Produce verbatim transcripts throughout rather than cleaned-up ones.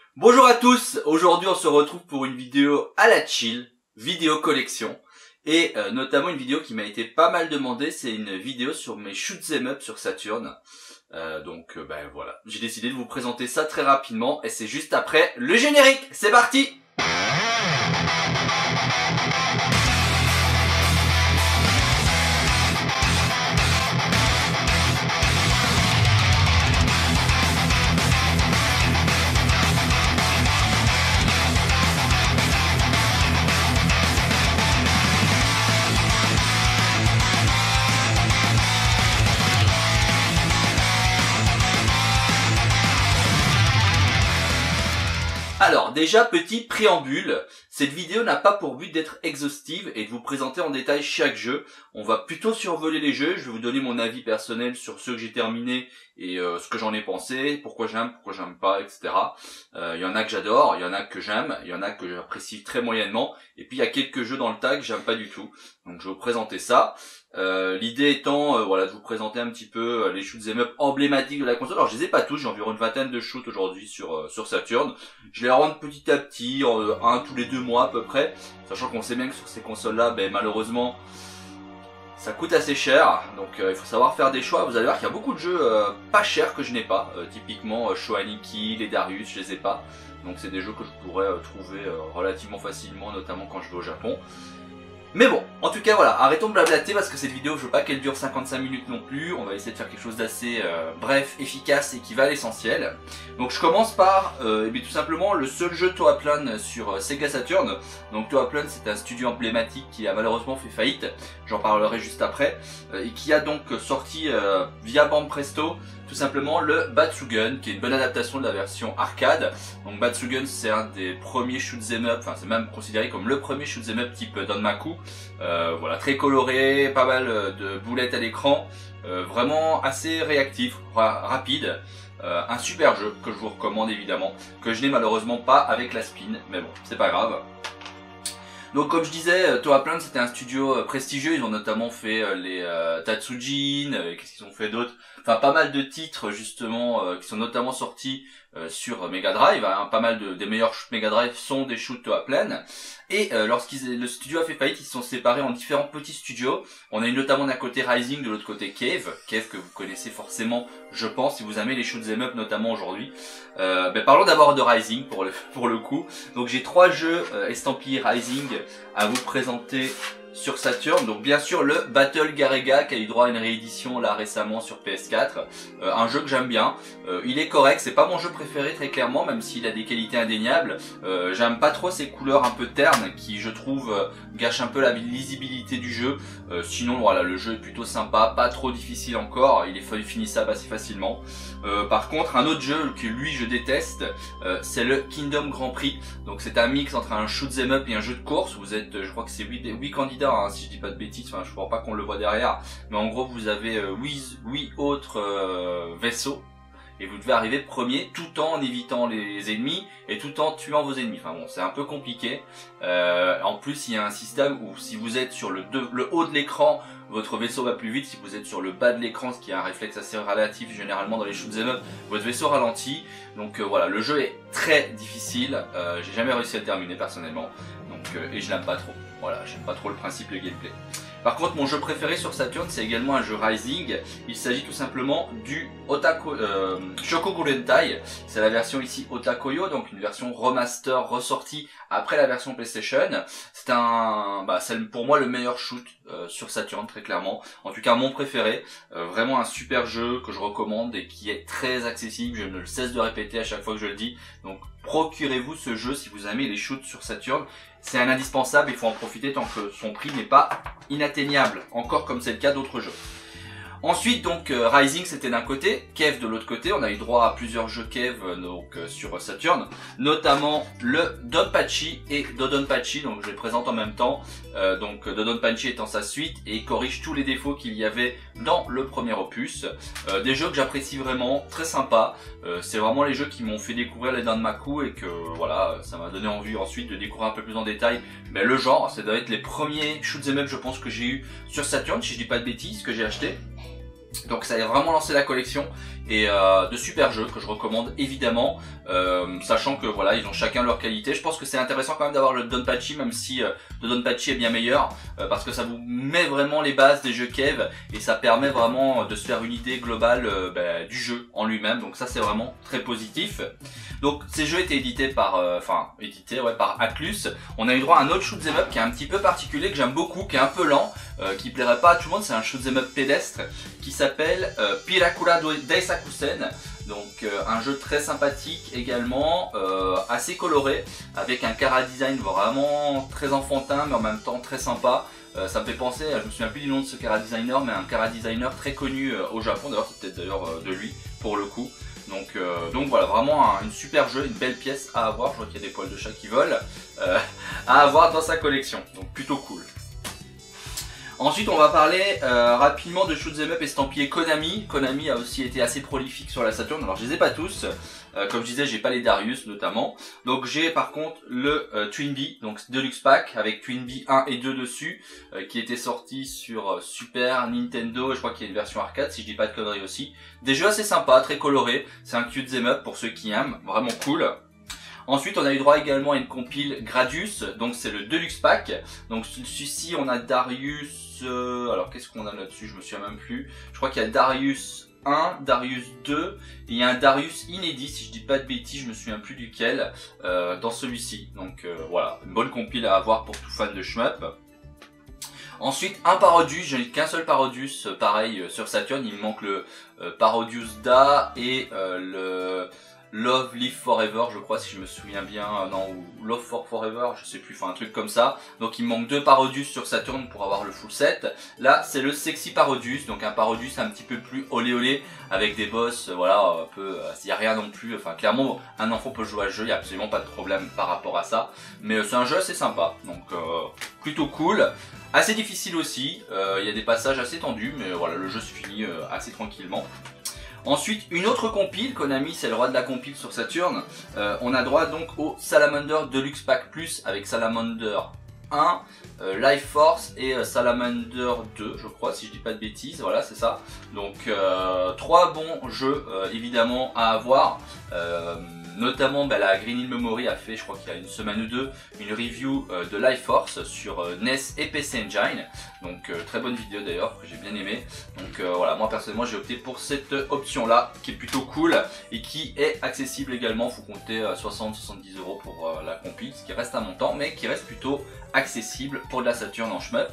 Bonjour à tous, aujourd'hui on se retrouve pour une vidéo à la chill, vidéo collection, et euh, notamment une vidéo qui m'a été pas mal demandée, c'est une vidéo sur mes shoot 'em up sur Saturn. Euh, donc euh, ben voilà, j'ai décidé de vous présenter ça très rapidement, et c'est juste après le générique, c'est parti. Alors déjà, petit préambule, cette vidéo n'a pas pour but d'être exhaustive et de vous présenter en détail chaque jeu. On va plutôt survoler les jeux, je vais vous donner mon avis personnel sur ceux que j'ai terminés et euh, ce que j'en ai pensé, pourquoi j'aime, pourquoi j'aime pas, et cetera. Il euh, y en a que j'adore, il y en a que j'aime, il y en a que j'apprécie très moyennement, et puis il y a quelques jeux dans le tas que j'aime pas du tout. Donc je vais vous présenter ça. Euh, l'idée étant euh, voilà de vous présenter un petit peu euh, les shoot 'em up emblématiques de la console. Alors je les ai pas tous, j'ai environ une vingtaine de shoots aujourd'hui sur euh, sur Saturn. Je les rentre petit à petit, euh, un tous les deux mois à peu près, sachant qu'on sait bien que sur ces consoles là, ben malheureusement ça coûte assez cher, donc euh, il faut savoir faire des choix. Vous allez voir qu'il y a beaucoup de jeux euh, pas chers que je n'ai pas, euh, typiquement euh, Shoaniki, les Darius, je les ai pas, donc c'est des jeux que je pourrais euh, trouver euh, relativement facilement, notamment quand je vais au Japon. Mais bon, en tout cas voilà, arrêtons de blablater parce que cette vidéo je veux pas qu'elle dure cinquante-cinq minutes non plus, on va essayer de faire quelque chose d'assez euh, bref, efficace et qui va à l'essentiel. Donc je commence par euh, eh bien, tout simplement le seul jeu Toaplan sur euh, Sega Saturn. Donc Toaplan c'est un studio emblématique qui a malheureusement fait faillite, j'en parlerai juste après, euh, et qui a donc sorti euh, via Banpresto tout simplement le Batsugun, qui est une bonne adaptation de la version arcade. Donc Batsugun c'est un des premiers shoot 'em up, enfin c'est même considéré comme le premier shoot 'em up type Danmaku. Euh, voilà, très coloré, pas mal de boulettes à l'écran, euh, vraiment assez réactif, ra rapide. Euh, un super jeu que je vous recommande évidemment, que je n'ai malheureusement pas avec la spin, mais bon, c'est pas grave. Donc comme je disais, Toaplan c'était un studio prestigieux, ils ont notamment fait euh, les euh, Tatsujin, euh, qu'est-ce qu'ils ont fait d'autre, enfin pas mal de titres justement euh, qui sont notamment sortis euh, sur Mega Drive, hein. Pas mal de, des meilleurs shoots Mega Drive sont des shoots Toaplan. Et euh, lorsqu'ils le studio a fait faillite, ils se sont séparés en différents petits studios. On a eu notamment d'un côté Rising, de l'autre côté Cave, Cave que vous connaissez forcément, je pense, si vous aimez les shoot 'em up notamment aujourd'hui. Euh, ben parlons d'abord de Rising pour le pour le coup. Donc j'ai trois jeux euh, estampillés Rising à vous présenter sur Saturn. Donc bien sûr le Battle Garegga qui a eu droit à une réédition là récemment sur P S quatre, euh, un jeu que j'aime bien, euh, il est correct, c'est pas mon jeu préféré très clairement même s'il a des qualités indéniables. euh, j'aime pas trop ces couleurs un peu ternes qui je trouve euh, gâchent un peu la lisibilité du jeu. Euh, sinon voilà, le jeu est plutôt sympa, pas trop difficile encore, il est finissable assez facilement. Euh, par contre un autre jeu que lui je déteste, euh, c'est le Kingdom Grand Prix. Donc c'est un mix entre un shoot 'em up et un jeu de course. Vous êtes, je crois que c'est huit candidats, hein, si je dis pas de bêtises, enfin je crois pas qu'on le voit derrière, mais en gros vous avez euh, huit autres euh, vaisseaux et vous devez arriver premier tout en évitant les ennemis et tout en tuant vos ennemis. Enfin bon, c'est un peu compliqué. Euh, en plus il y a un système où si vous êtes sur le, de, le haut de l'écran, votre vaisseau va plus vite. Si vous êtes sur le bas de l'écran, ce qui est un réflexe assez relatif généralement dans les shoot 'em up, votre vaisseau ralentit. Donc euh, voilà, le jeu est très difficile, euh, j'ai jamais réussi à le terminer personnellement, donc euh, et je l'aime pas trop. Voilà, j'aime pas trop le principe, le gameplay. Par contre, mon jeu préféré sur Saturn, c'est également un jeu Rising. Il s'agit tout simplement du Otako, euh, Shokogurentai. C'est la version ici Otakoyo, donc une version remaster ressortie après la version PlayStation. C'est un, bah, c'est pour moi le meilleur shoot euh, sur Saturn, très clairement. En tout cas, mon préféré. Euh, vraiment un super jeu que je recommande et qui est très accessible. Je ne le cesse de répéter à chaque fois que je le dis. Donc, procurez-vous ce jeu si vous aimez les shoots sur Saturn. C'est un indispensable, il faut en profiter tant que son prix n'est pas inatteignable, encore comme c'est le cas d'autres jeux. Ensuite donc euh, Rising c'était d'un côté, Cave de l'autre côté. On a eu droit à plusieurs jeux Cave euh, donc euh, sur Saturn, notamment le Donpachi et Dodonpachi, donc je les présente en même temps. Euh, donc Dodonpachi étant sa suite et il corrige tous les défauts qu'il y avait dans le premier opus. Euh, des jeux que j'apprécie vraiment, très sympa. Euh, c'est vraiment les jeux qui m'ont fait découvrir les Danmaku et que voilà, ça m'a donné envie ensuite de découvrir un peu plus en détail mais le genre. Ça doit être les premiers shoot 'em up je pense que j'ai eu sur Saturn, si je dis pas de bêtises, que j'ai acheté. Donc ça a vraiment lancé la collection et euh, de super jeux que je recommande évidemment, euh, sachant que voilà ils ont chacun leur qualité. Je pense que c'est intéressant quand même d'avoir le Donpachi, même si euh, le Donpachi est bien meilleur, euh, parce que ça vous met vraiment les bases des jeux Kev et ça permet vraiment de se faire une idée globale euh, bah, du jeu en lui-même. Donc ça c'est vraiment très positif. Donc ces jeux étaient édités par, euh, enfin édités ouais par Atlus. On a eu droit à un autre shoot'em up qui est un petit peu particulier, que j'aime beaucoup, qui est un peu lent, euh, qui plairait pas à tout le monde. C'est un shoot'em up pédestre qui s'appelle euh, Pirakura Daisakusen. Donc euh, un jeu très sympathique également, euh, assez coloré, avec un chara design vraiment très enfantin mais en même temps très sympa. Euh, ça me fait penser, je me souviens plus du nom de ce chara designer, mais un chara designer très connu euh, au Japon. D'ailleurs c'est peut-être d'ailleurs euh, de lui pour le coup. Donc, euh, donc voilà, vraiment un une super jeu, une belle pièce à avoir. Je vois qu'il y a des poils de chat qui volent, euh, à avoir dans sa collection. Donc plutôt cool. Ensuite on va parler euh, rapidement de shoot'em up estampillé Konami. Konami a aussi été assez prolifique sur la Saturn, alors je les ai pas tous, euh, comme je disais j'ai pas les Darius notamment. Donc j'ai par contre le euh, Twinbee, donc Deluxe Pack avec Twinbee un et deux dessus, euh, qui était sorti sur euh, Super Nintendo, et je crois qu'il y a une version arcade si je dis pas de conneries aussi. Des jeux assez sympas, très colorés, c'est un cute shoot'em up pour ceux qui aiment, vraiment cool. Ensuite on a eu droit également à une compile Gradius, donc c'est le Deluxe Pack. Donc celui-ci on a Darius, euh, alors qu'est-ce qu'on a là-dessus, je me souviens même plus. Je crois qu'il y a Darius un, Darius deux, et il y a un Darius inédit si je dis pas de bêtises, je me souviens plus duquel, euh, dans celui-ci. Donc euh, voilà, une bonne compile à avoir pour tout fan de shmup. Ensuite un Parodius, je n'ai qu'un seul Parodius, euh, pareil euh, sur Saturn, il me manque le euh, Parodius Da et euh, le... Love Live Forever, je crois, si je me souviens bien, euh, non, ou Love for Forever, je sais plus, enfin un truc comme ça. Donc il me manque deux Parodius sur Saturn pour avoir le full set. Là c'est le Sexy Parodius, donc un Parodius un petit peu plus olé olé, avec des boss, euh, voilà, un peu, il n'y a rien non plus, enfin clairement un enfant peut jouer à ce jeu, il n'y a absolument pas de problème par rapport à ça. Mais euh, c'est un jeu assez sympa, donc euh, plutôt cool. Assez difficile aussi, euh, il y a des passages assez tendus, mais voilà, le jeu se finit euh, assez tranquillement. Ensuite, une autre compile, Konami c'est le roi de la compile sur Saturn, euh, on a droit donc au Salamander Deluxe Pack Plus avec Salamander un, euh, Life Force et euh, Salamander deux je crois si je dis pas de bêtises, voilà c'est ça. Donc euh, trois bons jeux euh, évidemment à avoir, euh, notamment bah, la Green Hill Memory a fait je crois qu'il y a une semaine ou deux une review euh, de Life Force sur euh, N E S et P C Engine, donc euh, très bonne vidéo d'ailleurs que j'ai bien aimé. Donc euh, voilà, moi personnellement j'ai opté pour cette option là qui est plutôt cool et qui est accessible également, faut compter euh, soixante à soixante-dix euros pour euh, la compile, ce qui reste un montant mais qui reste plutôt accessible pour de la Saturn en shmup.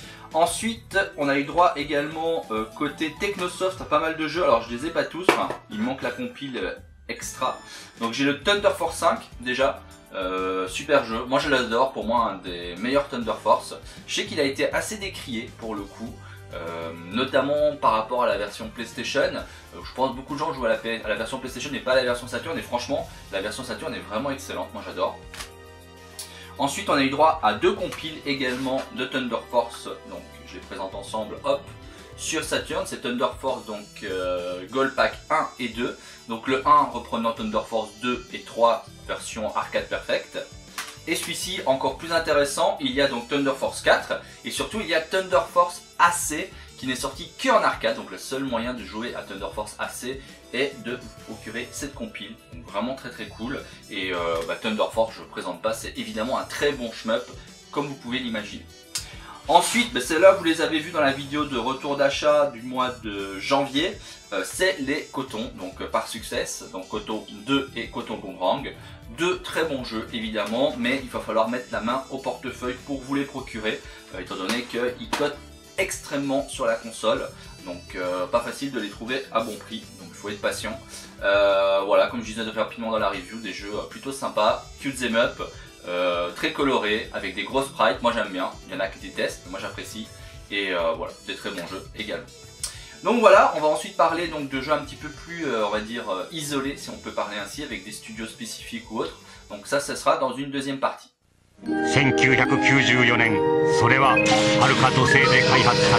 Ensuite on a eu droit également euh, côté Technosoft à pas mal de jeux, alors je les ai pas tous, enfin il me manque la compile euh, extra. Donc j'ai le Thunder Force cinq déjà, euh, super jeu, moi je l'adore, pour moi un des meilleurs Thunder Force. Je sais qu'il a été assez décrié pour le coup, euh, notamment par rapport à la version PlayStation. Euh, je pense que beaucoup de gens jouent à la, à la version PlayStation mais pas à la version Saturn, et franchement la version Saturn est vraiment excellente, moi j'adore. Ensuite on a eu droit à deux compiles également de Thunder Force, donc je les présente ensemble, hop, sur Saturn. C'est Thunder Force donc euh, Gold Pack un et deux, donc le un reprenant Thunder Force deux et trois version arcade perfect. Et celui-ci encore plus intéressant, il y a donc Thunder Force quatre et surtout il y a Thunder Force A C qui n'est sorti que en arcade, donc le seul moyen de jouer à Thunder Force A C est de vous procurer cette compile, donc vraiment très très cool. Et euh, bah, Thunder Force je ne présente pas, c'est évidemment un très bon shmup comme vous pouvez l'imaginer. Ensuite, bah, celle-là vous les avez vus dans la vidéo de retour d'achat du mois de janvier, euh, c'est les Cotons, donc euh, par Success, donc Coton deux et Coton Boomerang. Deux très bons jeux évidemment, mais il va falloir mettre la main au portefeuille pour vous les procurer, euh, étant donné qu'ils cotent extrêmement sur la console, donc euh, pas facile de les trouver à bon prix, donc il faut être patient. Euh, voilà, comme je disais rapidement dans la review, des jeux plutôt sympas, cute them up, euh, très colorés, avec des gros sprites, moi j'aime bien, il y en a qui détestent, mais moi j'apprécie, et euh, voilà, des très bons jeux également. Donc voilà, on va ensuite parler donc de jeux un petit peu plus, euh, on va dire, euh, isolés, si on peut parler ainsi, avec des studios spécifiques ou autres, donc ça, ce sera dans une deuxième partie. せんきゅうひゃくきゅうじゅうよねん、それははるか土星で開発され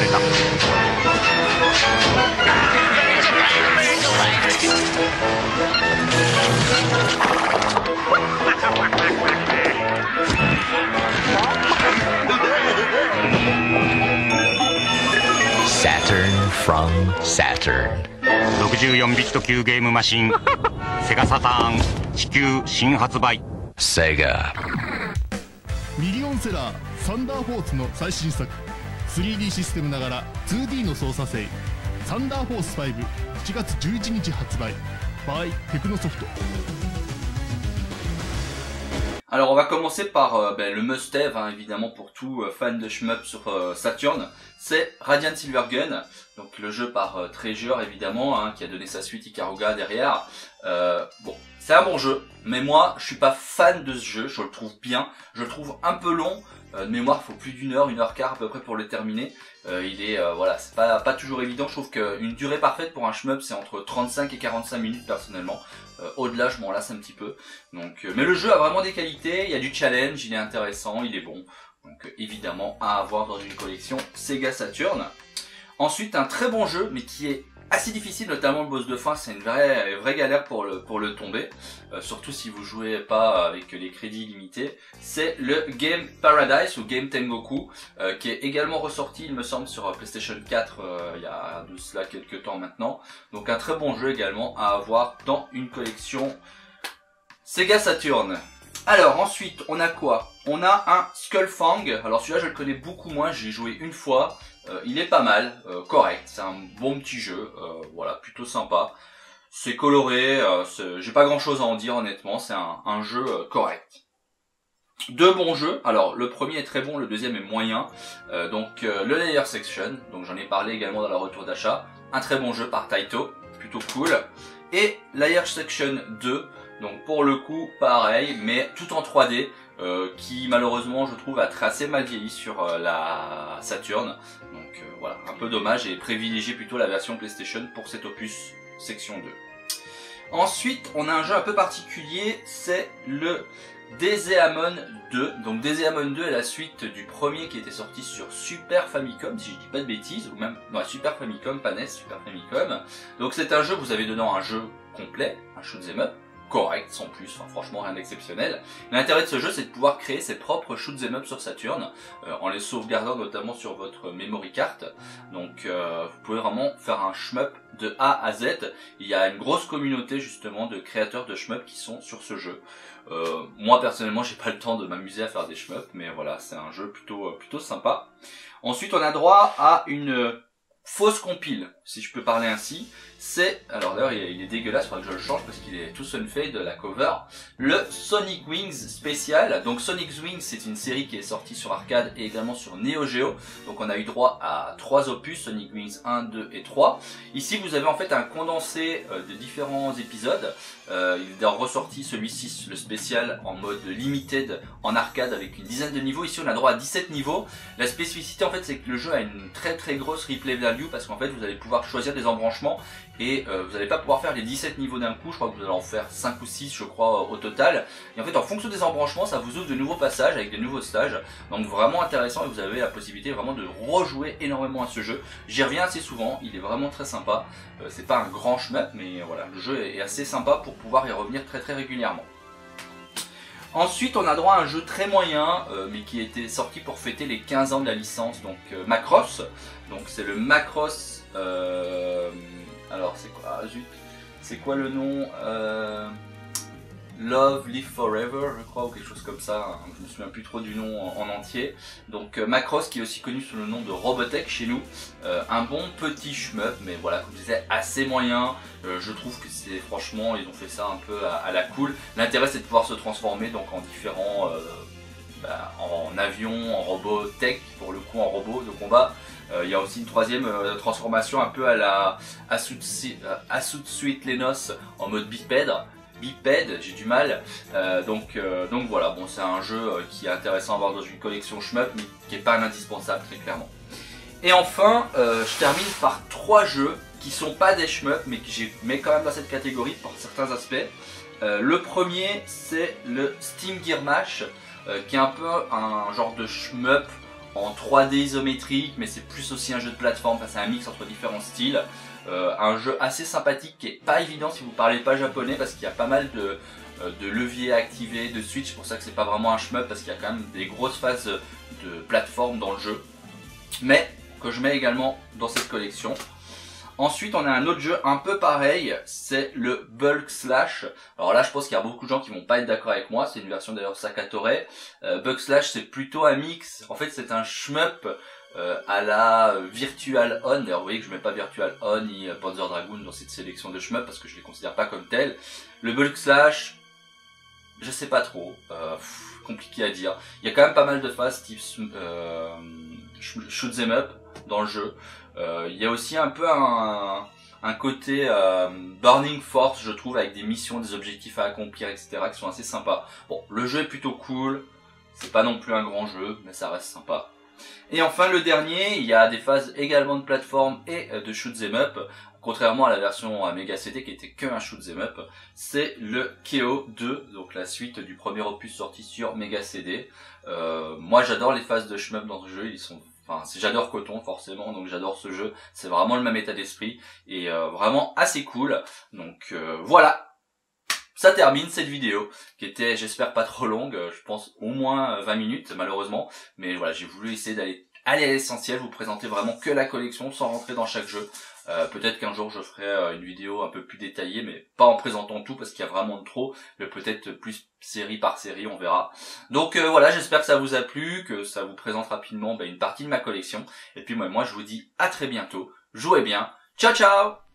た。Saturn from Saturn. ろくじゅうよんビット級ゲームマシンセガサターン地球新発売 Sega. ミリオンセラーサンダーフォースの最新作 スリーディー システムながら ツーディー の操作性サンダーフォースファイブしちがつじゅういちにち発売 by テクノソフト。 Alors on va commencer par euh, ben, le must-have, hein, évidemment pour tout euh, fan de shmup sur euh, Saturn, c'est Radiant Silvergun, donc le jeu par euh, Treasure évidemment, hein, qui a donné sa suite Ikaruga derrière. Euh, bon, c'est un bon jeu, mais moi je suis pas fan de ce jeu, je le trouve bien, je le trouve un peu long, euh, de mémoire il faut plus d'une heure, une heure quart à peu près pour le terminer. Euh, il est, euh, voilà, c'est pas, pas toujours évident, je trouve qu'une durée parfaite pour un shmup c'est entre trente-cinq et quarante-cinq minutes personnellement. Euh, Au-delà, je m'en lasse un petit peu. Donc, euh, mais le jeu a vraiment des qualités. Il y a du challenge, il est intéressant, il est bon. Donc, euh, évidemment, à avoir dans une collection Sega Saturn. Ensuite, un très bon jeu, mais qui est assez difficile, notamment le boss de fin. C'est une vraie, vraie galère pour le, pour le tomber. Euh, surtout si vous jouez pas avec les crédits limités. C'est le Game Paradise ou Game Tengoku, euh, qui est également ressorti, il me semble, sur PlayStation quatre euh, il y a de cela quelques temps maintenant. Donc un très bon jeu également à avoir dans une collection Sega Saturn. Alors ensuite, on a quoi? On a un Skullfang. Alors celui-là, je le connais beaucoup moins, j'ai joué une fois. Euh, il est pas mal, euh, correct, c'est un bon petit jeu, euh, voilà, plutôt sympa. C'est coloré, euh, j'ai pas grand chose à en dire honnêtement, c'est un, un jeu euh, correct. Deux bons jeux, alors le premier est très bon, le deuxième est moyen. Euh, donc euh, le Layer Section, donc j'en ai parlé également dans la retour d'achat. Un très bon jeu par Taito, plutôt cool. Et Layer Section deux, donc pour le coup pareil, mais tout en trois D. Euh, qui malheureusement je trouve a très assez mal vieilli sur euh, la Saturn, donc euh, voilà, un peu dommage, et privilégié plutôt la version PlayStation pour cet opus section deux. Ensuite on a un jeu un peu particulier, c'est le Deseamon deux. Donc Deseamon deux est la suite du premier qui était sorti sur Super Famicom, si je dis pas de bêtises, ou même non, Super Famicom, pas N E S, Super Famicom. Donc c'est un jeu, vous avez dedans un jeu complet, un shoot'em up, correct, sans plus, enfin, franchement rien d'exceptionnel. L'intérêt de ce jeu, c'est de pouvoir créer ses propres shoot'em up sur Saturn, euh, en les sauvegardant notamment sur votre memory card. Donc euh, vous pouvez vraiment faire un shmup de A à Z. Il y a une grosse communauté justement de créateurs de shmup qui sont sur ce jeu. Euh, moi personnellement, j'ai pas le temps de m'amuser à faire des shmups, mais voilà, c'est un jeu plutôt euh, plutôt sympa. Ensuite, on a droit à une fausse compile, si je peux parler ainsi. C'est, alors d'ailleurs il, il est dégueulasse, il faudra que je le change parce qu'il est tout sunfade la cover. Le Sonic Wings spécial. Donc Sonic Wings, c'est une série qui est sortie sur arcade et également sur Neo Geo. Donc on a eu droit à trois opus, Sonic Wings un, deux et trois. Ici vous avez en fait un condensé euh, de différents épisodes. Euh, il est ressorti celui-ci, le spécial, en mode limited en arcade avec une dizaine de niveaux. Ici on a droit à dix-sept niveaux. La spécificité en fait c'est que le jeu a une très très grosse replay value parce qu'en fait vous allez pouvoir choisir des embranchements et euh, vous n'allez pas pouvoir faire les dix-sept niveaux d'un coup. Je crois que vous allez en faire cinq ou six je crois au total. Et en fait en fonction des embranchements ça vous ouvre de nouveaux passages avec de nouveaux stages. Donc vraiment intéressant et vous avez la possibilité vraiment de rejouer énormément à ce jeu. J'y reviens assez souvent, il est vraiment très sympa. Euh, c'est pas un grand shmup mais voilà, le jeu est assez sympa pour pouvoir y revenir très très régulièrement. Ensuite on a droit à un jeu très moyen euh, mais qui était sorti pour fêter les quinze ans de la licence, donc euh, Macross. Donc c'est le Macross, euh, alors c'est quoi, ah, zut, c'est quoi le nom, euh, Love Live Forever je crois, ou quelque chose comme ça, hein. Je me souviens plus trop du nom en, en entier. Donc euh, Macross qui est aussi connu sous le nom de Robotech chez nous, euh, un bon petit shmup mais voilà comme je disais assez moyen. Euh, je trouve que c'est franchement ils ont fait ça un peu à, à la cool. L'intérêt c'est de pouvoir se transformer donc en différents, euh, bah, en avion, en robot tech pour le coup, en robot de combat. Euh, il y a aussi une troisième euh, transformation un peu à la Suite Lenos en mode bipède. Bipède, j'ai du mal. Euh, donc, euh, donc voilà, bon c'est un jeu euh, qui est intéressant à avoir dans une collection shmup, mais qui n'est pas un indispensable très clairement. Et enfin, euh, je termine par trois jeux qui sont pas des shmup, mais que j'ai mets quand même dans cette catégorie par certains aspects. Euh, le premier, c'est le Steam Gear Mash, euh, qui est un peu un genre de shmup en trois D isométrique, mais c'est plus aussi un jeu de plateforme, enfin, c'est un mix entre différents styles. Euh, un jeu assez sympathique qui est pas évident si vous parlez pas japonais parce qu'il y a pas mal de, euh, de leviers à activer, de switch, c'est pour ça que c'est pas vraiment un shmup parce qu'il y a quand même des grosses phases de plateforme dans le jeu. Mais que je mets également dans cette collection. Ensuite, on a un autre jeu un peu pareil, c'est le Bulk Slash. Alors là, je pense qu'il y a beaucoup de gens qui vont pas être d'accord avec moi, c'est une version d'ailleurs Sakatore. Euh, Bulk Slash, c'est plutôt un mix, en fait c'est un shmup euh, à la Virtual On. D'ailleurs, vous voyez que je mets pas Virtual On ni Panzer Dragoon dans cette sélection de shmup parce que je les considère pas comme tels. Le Bulk Slash, je sais pas trop, euh, pff, compliqué à dire. Il y a quand même pas mal de phases type euh, shoot them up dans le jeu. Euh, il y a aussi un peu un, un côté euh, Burning Force, je trouve, avec des missions, des objectifs à accomplir, et cetera, qui sont assez sympas. Bon, le jeu est plutôt cool, c'est pas non plus un grand jeu, mais ça reste sympa. Et enfin, le dernier, il y a des phases également de plateforme et de shoot them up, contrairement à la version Mega C D qui était que un shoot them up. C'est le K O deux, donc la suite du premier opus sorti sur Mega C D. Euh, moi, j'adore les phases de shmup dans ce jeu, ils sont Enfin, j'adore Coton forcément, donc j'adore ce jeu. C'est vraiment le même état d'esprit et euh, vraiment assez cool. Donc euh, voilà, ça termine cette vidéo qui était, j'espère, pas trop longue. Je pense au moins vingt minutes malheureusement, mais voilà, j'ai voulu essayer d'aller aller à l'essentiel, vous présenter vraiment que la collection sans rentrer dans chaque jeu. Euh, peut-être qu'un jour je ferai euh, une vidéo un peu plus détaillée, mais pas en présentant tout parce qu'il y a vraiment de trop, mais peut-être plus série par série, on verra. Donc euh, voilà, j'espère que ça vous a plu, que ça vous présente rapidement bah, une partie de ma collection. Et puis moi, moi je vous dis à très bientôt, jouez bien, ciao ciao.